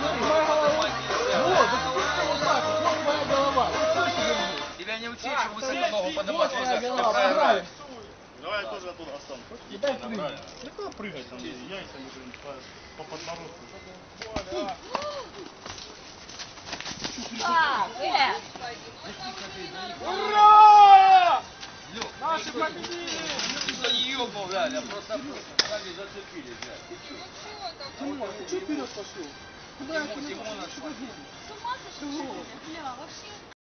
Тебя не учить, что высоко ногу поднимать нельзя. Давай я тоже оттуда остану. И дай прыгать. Ну куда прыгать там яйцами, блин, по подбородку. Ура! Наши победили! Ты не ёбнул, блядь, а просто сами зацепили, блядь. Тимон, ты что вперед пошел? Куда я Тимона, С ума сошел? Бля, вообще...